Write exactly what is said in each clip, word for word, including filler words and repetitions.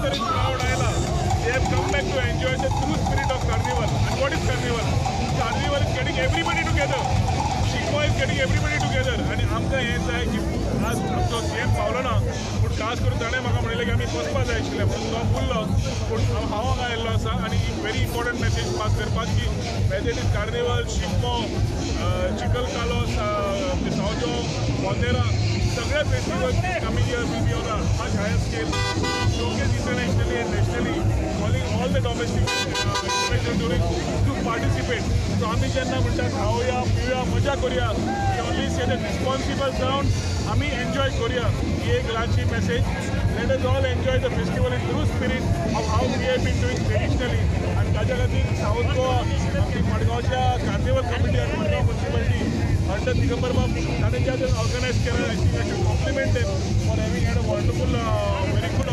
तरी crowd आयला. They have come back to enjoy the true spirit of carnival. And what is carnival? Carnival is getting everybody together. Shigmo is getting everybody together. आणि आमकां हें जाय की आज आमचो सीएम पावलो ना, पूण खास करून ताणें म्हाका म्हणलें की आमी वचपाक जाय आशिल्लें म्हणून तो उरलो. पूण हांव हांगा आयिल्लो आसा आनी एक व्हेरी इम्पॉर्टंट मेसेज पास करपाक की whether it is carnival, Shigmo, Chikal Kalo, Sanjao, मोतेरा, सगळे festivals coming year will be on a much higher scale. Showcase internationally and nationally, calling all the domestic uh, tourists to participate. So आम्ही जेन्ना म्हणटात खावया, पिवया, मजा करूया, we only say that responsible sound, आम्ही enjoy करूया. ही एक ल्हानशी message. Let us all enjoy the festival in true spirit of how we have been doing traditionally. आणि ताच्या खातीर साऊथ गोवा, आमची मडगांवच्या कार्निवल कमिटी आणि मडगांव म्युनिसिपालिटी अंडर दिगंबर बाब ताणें जे आतां ऑर्गनायज केला, I think I should compliment them for having had a wonderful very good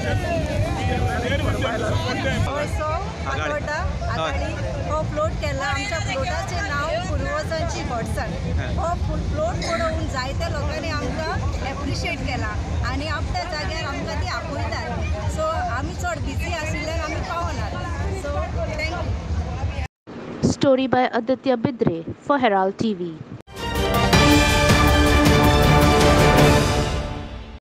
also आगोटा आघाडी हो फ्लोट केला. आमच्या फ्लोटाचें नांव पुर्वजांची घोडसाण. हो फ्लोट पळोवन जायत्या लोकांनी आमकां एप्रिशिएट केला आनी आपल्या जाग्यार आमकां ती आपयतात. सो आमी चड बिजी आशिल्ल्यान आमी पावनात. So thank you. Story by Aditya Bidre for Herald T V.